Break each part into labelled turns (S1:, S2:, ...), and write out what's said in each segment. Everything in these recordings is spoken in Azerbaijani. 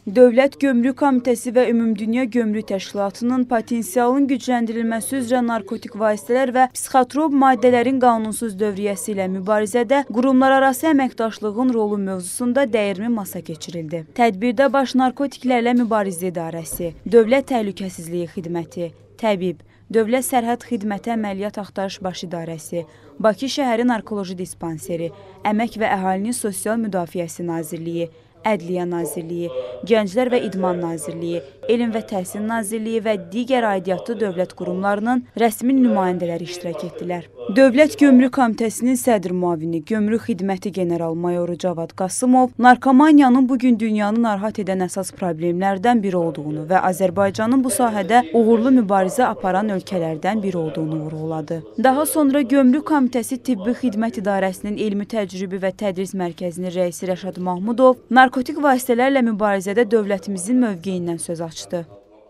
S1: Dövlət Gömrük Komitəsi və Ümumdünya Gömrük Təşkilatının potensialın gücləndirilməsi üzrə narkotik vasitələr və psixotrop maddələrin qanunsuz dövriyyəsi ilə mübarizədə qurumlararası əməkdaşlığın rolu mövzusunda dəyirmi masa keçirildi. Tədbirdə Baş Narkotiklərlə Mübarizə İdarəsi, Dövlət Təhlükəsizliyi Xidməti, Təbib, Dövlət Sərhəd Xidməti Əməliyyat Axtarış Baş İdarəsi, Bakı Şəhəri Narkoloji Dispanseri, Əmək və Əhalinin Sosial Müdafiəsi Nazirliyi, Ədliyyə Nazirliyi, Gənclər və İdman Nazirliyi, Elm və Təhsil Nazirliyi və digər aidiyyatlı dövlət qurumlarının rəsmi nümayəndələri iştirak etdilər. Dövlət Gömrük Komitəsinin sədr müavini, Gömrük Xidməti General-Mayoru Cavad Qasımov, narkomaniyanın bugün dünyanı narahat edən əsas problemlərdən biri olduğunu və Azərbaycanın bu sahədə uğurlu mübarizə aparan ölkələrdən biri olduğunu vurğuladı. Daha sonra Gömrük Komitəsi Tibbi Xidmət İdarəsinin Elmi Təcrübə və Tədris Mərkəzinin rəisi Rəşad Mahmudov, narkotik vasitələrlə mübarizədə dövlətimizin mövqeyindən söz açdı.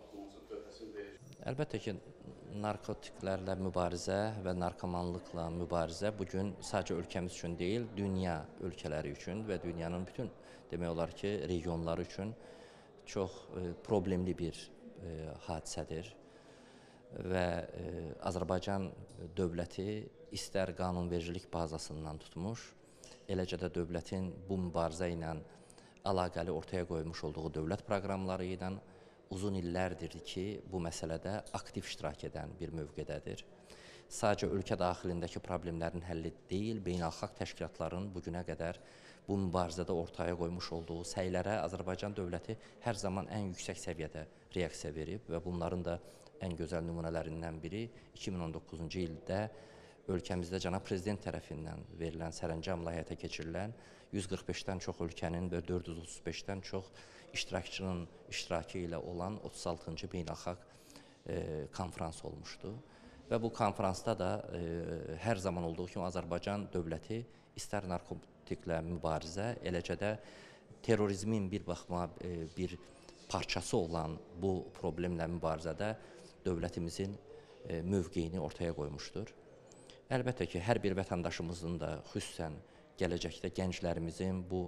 S2: Əlbəttə ki, narkotiklərlə mübarizə və narkomanlıqla mübarizə bugün sadəcə ölkəmiz üçün deyil, dünya ölkələri üçün və dünyanın bütün demək olar ki, regionları üçün çox problemli bir hadisədir. Və Azərbaycan dövləti istər qanunvericilik bazasından tutmuş, eləcə də dövlətin bu mübarizə ilə əlaqəli ortaya qoymuş olduğu dövlət proqramları ilə uzun illərdir ki, bu məsələdə aktiv iştirak edən bir mövqedədir. Sadəcə ölkə daxilindəki problemlərin həlli deyil, beynəlxalq təşkilatların bugünə qədər bu mübarizədə ortaya qoymuş olduğu səylərə Azərbaycan dövləti hər zaman ən yüksək səviyyədə reaksiya verib və bunların da ən gözəl nümunələrindən biri 2019-cu ildə ölkəmizdə Cənab Prezident tərəfindən verilən sərəncamla həyata keçirilən 145-dən çox ölkənin və 435-dən çox iştirakçının iştirakı ilə olan 36-cı beynəlxalq konfrans olmuşdu. Və bu konfransda da hər zaman olduğu kimi Azərbaycan dövləti istər narkotiklə mübarizə, eləcə də terrorizmin bir baxma bir parçası olan bu problemlə mübarizədə dövlətimizin mövqeyini ortaya qoymuşdur. Əlbəttə ki, hər bir vətəndaşımızın da xüsusən gələcəkdə gənclərimizin bu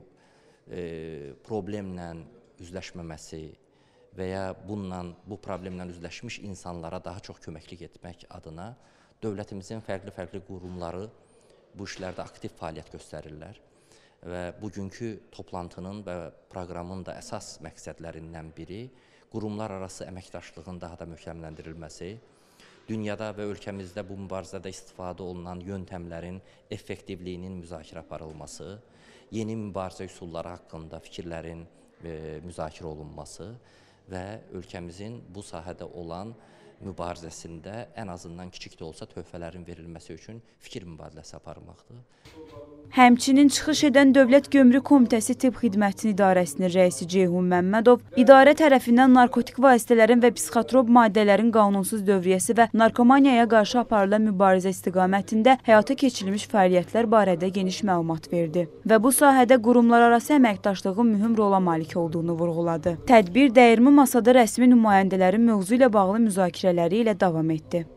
S2: problemlə üzləşməməsi və ya bu problemlə üzləşmiş insanlara daha çox köməklik etmək adına dövlətimizin fərqli qurumları bu işlərdə aktiv fəaliyyət göstərirlər. Və bugünkü toplantının və proqramın da əsas məqsədlərindən biri qurumlar arası əməkdaşlığın daha da möhkəmləndirilməsi, dünyada və ölkəmizdə bu mübarizədə istifadə olunan yöntəmlərin effektivliyinin müzakirə aparılması, yeni mübarizə üsulları haqqında fikirlərin müzakirə olunması və ölkəmizin bu sahədə olan mübarizəsində ən azından kiçik də olsa töhfələrin verilməsi üçün fikir mübadiləsi aparılmaqdır.
S1: Həmçinin çıxış edən Dövlət Gömrük Komitəsi Tibb Xidmətinin İdarəsinin rəisi Ceyhun Məmmədov, idarə tərəfindən narkotik vasitələrin və psixotrop maddələrin qanunsuz dövriyyəsi və narkomaniyaya qarşı aparılan mübarizə istiqamətində həyata keçirilmiş fəaliyyətlər barədə geniş məlumat verdi və bu sahədə qurumlararası əməkdaşlığın mühüm rola malik olduğunu vurğuladı. Tədbir dəyirmi masada rəsmi nümayəndələrin mövzu ilə bağlı müzakirələri ilə davam etdi.